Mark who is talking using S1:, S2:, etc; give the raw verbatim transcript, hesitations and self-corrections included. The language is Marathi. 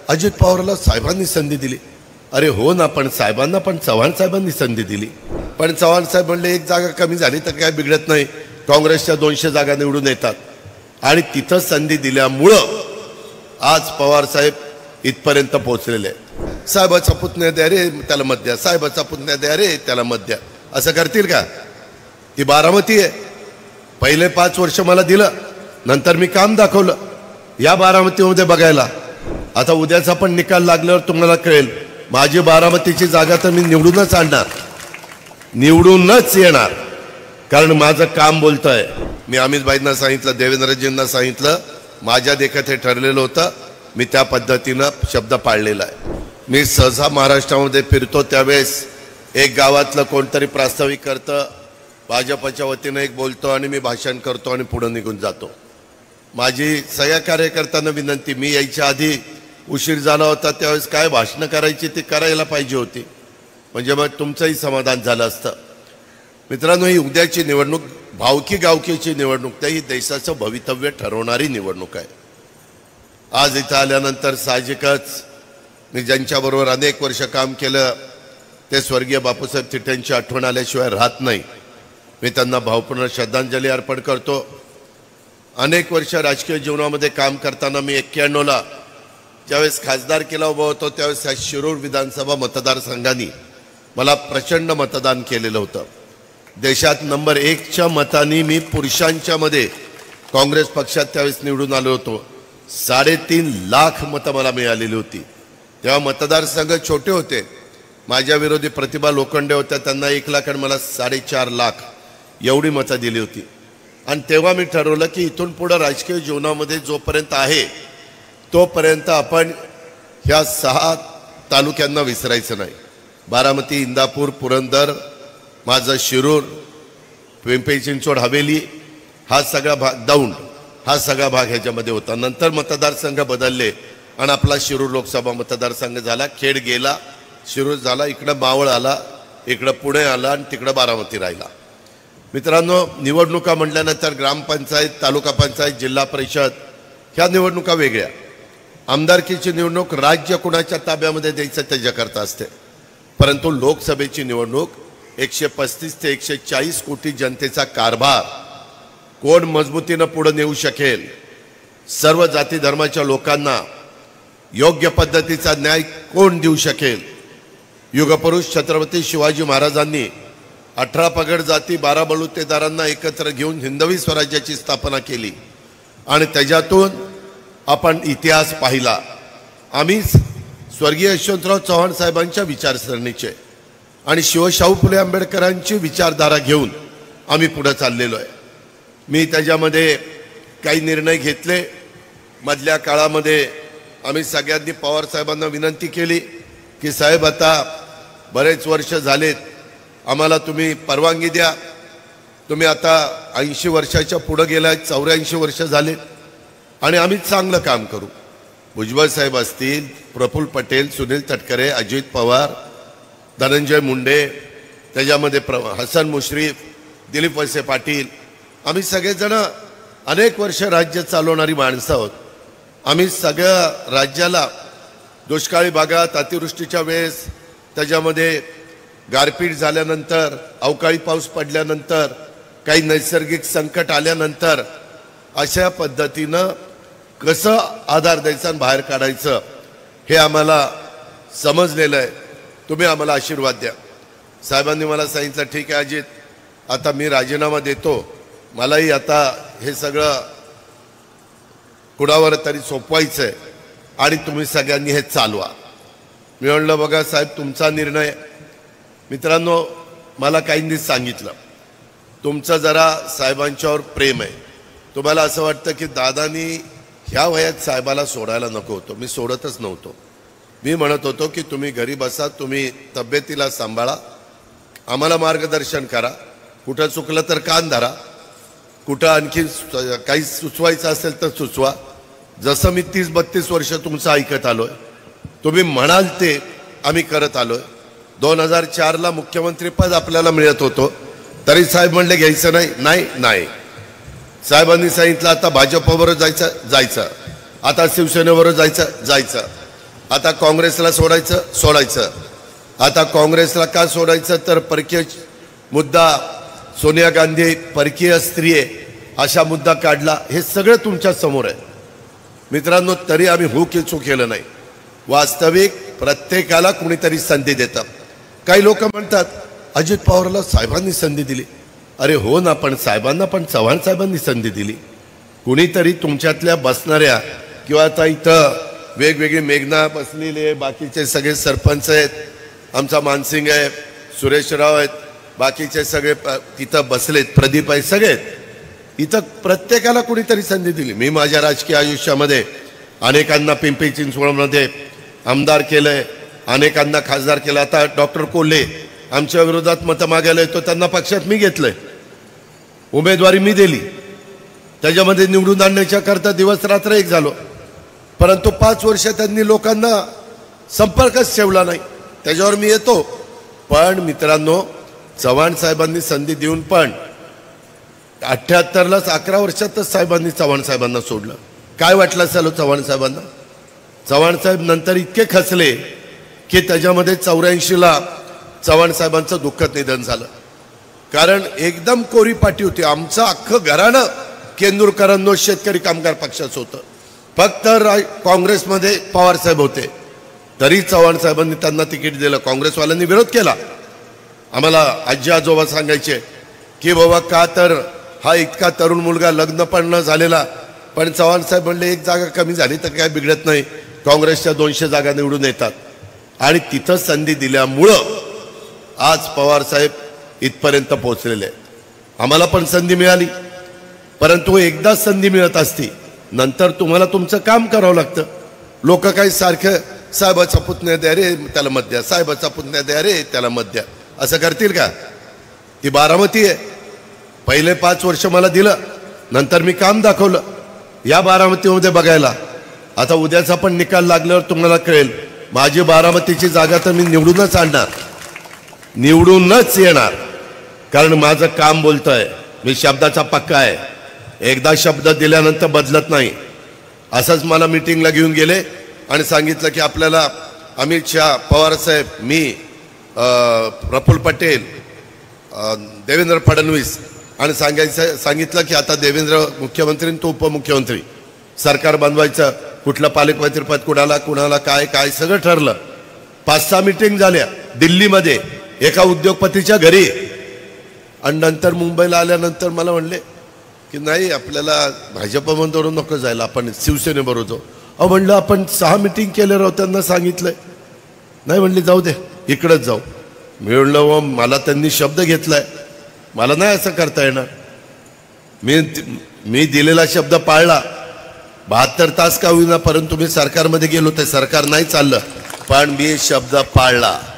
S1: अजित पवारला साहेबांनी संधी दिली. अरे हो ना, पण साहेबांना पण चव्हाण साहेबांनी संधी दिली. पण चव्हाण साहेब म्हणले एक जागा कमी झाली तर काय बिघडत नाही, काँग्रेसच्या दोनशे जागा निवडून येतात. आणि तिथं संधी दिल्यामुळं आज पवार साहेब इथपर्यंत पोहोचलेले आहेत. साहेबाचा पुतण्या द्या रे त्याला मत द्या, साहेबाचा पुतण्या द्या रे त्याला मत द्या, असं करतील का? ती बारामती आहे. पहिले पाच वर्ष मला दिलं, नंतर मी काम दाखवलं या बारामतीमध्ये बघायला. आता उद्याचा पण निकाल लागल्यावर तुम्हाला कळेल, माझी बारामतीची जागा तर मी निवडूनच आणणार, निवडूनच येणार, कारण माझं काम बोलतंय. मी अमितभाईंना सांगितलं, देवेंद्रजींना सांगितलं, माझ्या देखत हे ठरलेलं होतं, मी त्या पद्धतीनं शब्द पाळलेला आहे. मी सहसा महाराष्ट्रामध्ये फिरतो त्यावेळेस एक गावातलं कोणतरी प्रास्ताविक करतं, भाजपच्या वतीनं एक बोलतो आणि मी भाषण करतो आणि पुढे निघून जातो. माझी सगळ्या कार्यकर्त्यांना विनंती, मी यायच्या आधी उशीर झाला होता त्यावेळेस काय भाषणं करायची ती करायला पाहिजे होती, म्हणजे मग तुमचंही समाधान झालं असतं. मित्रांनो, ही उद्याची निवडणूक भावकी गावकीची निवडणूक नाही, ही देशाचं भवितव्य ठरवणारी निवडणूक आहे. आज इथं आल्यानंतर साहजिकच मी ज्यांच्याबरोबर अनेक वर्ष काम केलं ते स्वर्गीय बापूसाहेब थिटेंची आठवण आल्याशिवाय राहत नाही. मी त्यांना भावपूर्ण श्रद्धांजली अर्पण करतो. अनेक वर्ष राजकीय जीवनामध्ये काम करताना मी एक्क्याण्णवला ज्यावेळेस खासदारकीला उभा होतो त्यावेळेस ह्या शिरूर विधानसभा मतदारसंघाने मला प्रचंड मतदान केलेलं होतं. देशात नंबर एकच्या मतांनी मी पुरुषांच्या मध्ये काँग्रेस पक्षात त्यावेळेस निवडून आलो होतो. साडेतीन लाख मतं मला मिळालेली होती. तेव्हा मतदारसंघ छोटे होते. माझ्या विरोधी प्रतिभा लोखंडे होत्या, त्यांना एक लाख आणि मला साडेचार लाख एवढी मतं दिली होती. आणि तेव्हा मी ठरवलं की इथून पुढं राजकीय जीवनामध्ये जोपर्यंत आहे तोपर्यंत आपण ह्या सहा तालुक्यांना विसरायचं नाही. बारामती, इंदापूर, पुरंदर, माझं शिरूर, पिंपरी चिंचवड, हवेली, हा सगळा भाग, दौंड, हा सगळा भाग ह्याच्यामध्ये होता. नंतर मतदारसंघ बदलले आणि आपला शिरूर लोकसभा मतदारसंघ झाला. खेड गेला, शिरूर झाला, इकडं मावळ आला, इकडं पुणे आला आणि तिकडं बारामती राहिला. मित्रांनो, निवडणुका म्हटल्यानंतर ग्रामपंचायत, तालुका पंचायत, जिल्हा परिषद ह्या निवडणुका वेगळ्या. आमदारकीची निवडणूक राज्य कुणाच्या ताब्यामध्ये द्यायचं त्याच्याकरता असते, परंतु लोकसभेची निवडणूक एकशे पस्तीस ते एकशे चाळीस कोटी जनतेचा कारभार कोण मजबूतीनं पुढे नेऊ शकेल, सर्व जाती धर्माच्या लोकांना योग्य पद्धतीचा न्याय कोण देऊ शकेल. युगपुरुष छत्रपती शिवाजी महाराजांनी अठरा पगड जाती बारा बलुतेदारांना एकत्र घेऊन हिंदवी स्वराज्याची स्थापना केली आणि त्याच्यातून आपण इतिहास पाहिला. आम्ही स्वर्गीय यशवंतराव चव्हाण साहेबांच्या विचारसरणीचे आणि शिवशाहू फुले आंबेडकरांची विचारधारा घेऊन आम्ही पुढे चाललेलो आहे. मी त्याच्यामध्ये काही निर्णय घेतले. मधल्या काळामध्ये आम्ही सगळ्यांनी पवार साहेबांना विनंती केली की साहेब, आता बरेच वर्ष झालेत, आम्हाला तुम्ही परवानगी द्या. तुम्ही आता ऐंशी वर्षाच्या पुढे गेलाय, चौऱ्याऐंशी वर्ष झाले आणि आम्ही चांगलं काम करू. भुजबळ साहेब असतील, प्रफुल्ल पटेल, सुनील तटकरे, अजित पवार, धनंजय मुंडे, त्याच्यामध्ये प्र हसन मुश्रीफ, दिलीप वळसे पाटील, आम्ही सगळेजण अनेक वर्ष राज्य चालवणारी माणसं आहोत. आम्ही सगळ्या राज्याला दुष्काळी भागात, अतिवृष्टीच्या वेळेस, त्याच्यामध्ये गारपीट झाल्यानंतर, अवकाळी पाऊस पडल्यानंतर, काही नैसर्गिक संकट आल्यानंतर अशा पद्धतीनं कसं आधार द्यायचा आणि बाहेर काढायचं हे आम्हाला समजलेलं आहे. तुम्ही आम्हाला आशीर्वाद द्या. साहेबांनी मला सांगितलं, ठीक आहे अजित, आता मी राजीनामा देतो, मलाही आता हे सगळं कुणावर तरी सोपवायचं आहे आणि तुम्ही सगळ्यांनी हे चालवा. मी म्हणलं, बघा साहेब, तुमचा निर्णय. मित्रांनो, मला काहींनी सांगितलं तुमचं जरा साहेबांच्यावर प्रेम आहे, तुम्हाला असं वाटतं की दादानी ह्या वयात साहेबाला सोडायला नको होतं. मी सोडतच नव्हतो. मी म्हणत होतो की तुम्ही घरी बसा, तुम्ही तब्येतीला सांभाळा, आम्हाला मार्गदर्शन करा, कुठं चुकलं तर कान धरा, कुठं आणखी काही सुचवायचं असेल तर सुचवा. जसं मी तीस बत्तीस वर्ष तुमचं ऐकत आलोय, तुम्ही म्हणाल ते आम्ही करत आलोय. दोन हजार चारला मुख्यमंत्री पद आपल्याला मिळत होतो, तरी साहेब म्हणले घ्यायचं नाही. नाही नाही साहेबांनी सांगितलं आता भाजपवर जायचं जायचं आता शिवसेनेवर जायचं जायचं आता काँग्रेसला सोडायचं सोडायचं आता काँग्रेसला का सोडायचं तर परकीय मुद्दा, सोनिया गांधी परकीय स्त्री आहे अशा मुद्दा काढला, हे सगळं तुमच्या समोर आहे मित्रांनो. तरी आम्ही हू किचू केलं नाही. वास्तविक प्रत्येकाला कुणीतरी संधी देतात. काही लोक म्हणतात अजित पवारला साहेबांनी संधी दिली. अरे हो ना, पण साहेबांना पण चव्हाण साहेबांनी संधी दिली. कुणीतरी तुमच्यातल्या बसणाऱ्या किंवा आता इथं वेगवेगळी मेघना बसलेली आहे, बाकीचे सगळे सरपंच आहेत, आमचा मानसिंग आहे, सुरेशराव आहेत, बाकीचे सगळे तिथं बसलेत, प्रदीप आहे, सगळे इथं प्रत्येकाला कुणीतरी संधी दिली. मी माझ्या राजकीय आयुष्यामध्ये अनेकांना पिंपरी चिंचवडमध्ये आमदार केलंय, अनेकांना खासदार केलं. आता डॉक्टर कोल्हे आमच्या विरोधात मतं मागायला येतो, त्यांना पक्षात मी घेतलंय, उमेदवारी मी दिली, त्याच्यामध्ये निवडून आणण्याच्या करता दिवस रात्र एक झालो. परंतु पाच वर्ष त्यांनी लोकांना संपर्कच ठेवला नाही. त्याच्यावर मी येतो. पण मित्रांनो, चव्हाण साहेबांनी संधी देऊन पण अठ्ठ्याहत्तरलाच अकरा वर्षातच साहेबांनी चव्हाण साहेबांना सोडलं. काय वाटलं असेल चव्हाण साहेबांना? चव्हाण साहेब नंतर इतके खचले की त्याच्यामध्ये चौऱ्याऐंशीला चव्हाण साहेबांचं दुःखद निधन झालं. कारण एकदम कोरी पाटी होती. आमचं अख्खं घराणं केंदुरकरांनो शेतकरी कामगार पक्षाचं होतं. फक्त काँग्रेसमध्ये पवार साहेब होते, तरी चव्हाण साहेबांनी त्यांना तिकीट दिलं. काँग्रेसवाल्यांनी विरोध केला. आम्हाला आजी आजोबा सांगायचे की बाबा का तर हा इतका तरुण मुलगा, लग्न पण न झालेला, पण चव्हाण साहेब म्हणले एक जागा कमी झाली तर काय बिघडत नाही, काँग्रेसच्या दोनशे जागा निवडून येतात. आणि तिथं संधी दिल्यामुळं आज पवार साहेब इथपर्यंत पोहोचलेले आहेत. आम्हाला पण संधी मिळाली, परंतु एकदा संधी मिळत असती नंतर तुम्हाला तुमचं काम करावं लागतं. लोक काही सारखं साहेबाचा पुतण्या द्या रे त्याला मत द्या, साहेबाचा पुतण्या द्या रे त्याला मत द्या, असं करतील का? ती बारामती आहे. पहिले पाच वर्ष मला दिलं, नंतर मी काम दाखवलं या बारामतीमध्ये बघायला. आता उद्याचा पण निकाल लागल्यावर तुम्हाला कळेल, माझी बारामतीची जागा तर मी निवडूनच आणणार, निवडूनच येणार. कारण माझं काम बोलतंय, मी शब्दाचा पक्का आहे. एकदा शब्द दिल्यानंतर बदलत नाही. असंच मला मीटिंगला घेऊन गेले आणि सांगितलं की आपल्याला अमित शहा, पवार साहेब, मी, प्रफुल्ल पटेल, देवेंद्र फडणवीस, आणि सांगायचं सांगितलं की आता देवेंद्र मुख्यमंत्री तो उपमुख्यमंत्री, सरकार बनवायचं, कुठलं पालकमंत्रीपद कुणाला कुणाला काय काय सगळं ठरलं. पाच सहा मीटिंग झाल्या दिल्लीमध्ये एका उद्योगपतीच्या घरी. आणि नंतर मुंबईला आल्यानंतर मला म्हणले की नाही आपल्याला भाजपमधून नको जायला, आपण शिवसेनेबरोबर जाऊ. अहो म्हणलं आपण सहा मिटिंग केले राहू, त्यांना सांगितलंय. नाही म्हणले जाऊ दे इकडंच जाऊ. मी म्हणलं व मला त्यांनी शब्द घेतलाय, मला नाही असं करता येणार. मी मी दिलेला शब्द पाळला. बहात्तर तास का होईना, परंतु मी सरकारमध्ये गेलो, ते सरकार नाही चाललं, पण मी शब्द पाळला.